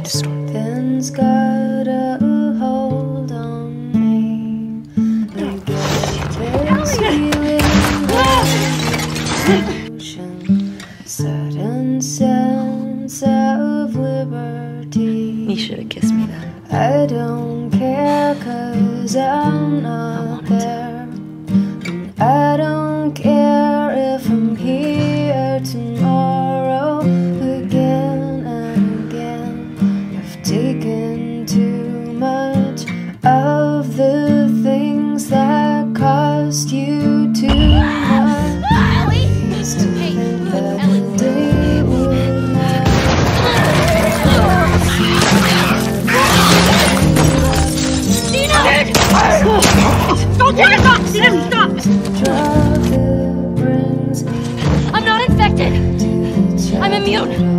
find a store. Something's got a hold on me. I get this feeling of emotion, sudden sense of liberty. You should have kissed me then. I don't care 'cause I'm not there. And I don't care if I'm here tomorrow. Again and again, I've taken too much of the things that cost you too much. Ellie! Used to Hey, think that Ellie. the day would never Don't take it off! Dina, stop! I'm not infected. I'm immune.